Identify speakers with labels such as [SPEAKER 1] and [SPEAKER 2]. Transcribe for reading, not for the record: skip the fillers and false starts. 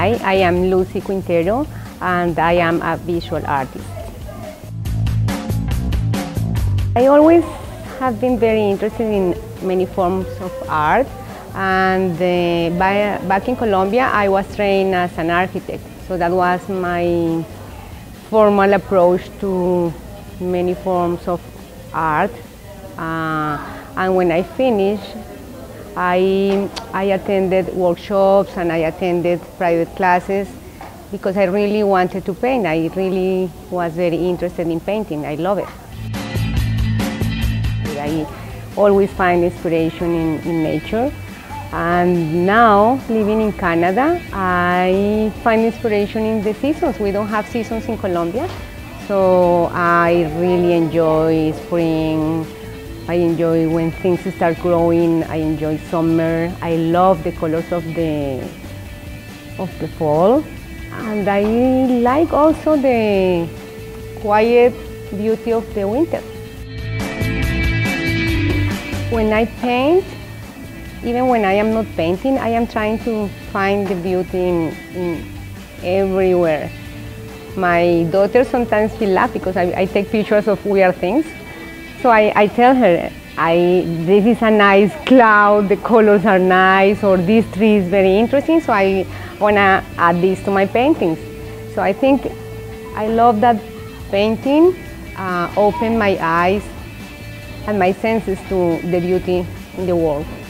[SPEAKER 1] Hi, I am Lucy Quintero and I am a visual artist. I always have been very interested in many forms of art, and back in Colombia I was trained as an architect, so that was my formal approach to many forms of art. And when I finished, I attended workshops and I attended private classes because I really wanted to paint. I really was very interested in painting. I love it. I always find inspiration in nature. And now, living in Canada, I find inspiration in the seasons. We don't have seasons in Colombia, so I really enjoy spring. I enjoy when things start growing. I enjoy summer. I love the colors of the fall. And I like also the quiet beauty of the winter. When I paint, even when I am not painting, I am trying to find the beauty in everywhere. My daughter sometimes she laughs because I take pictures of weird things. So I tell her, this is a nice cloud, the colors are nice, or this tree is very interesting, so I want to add this to my paintings. So I think I love that painting opened my eyes and my senses to the beauty in the world.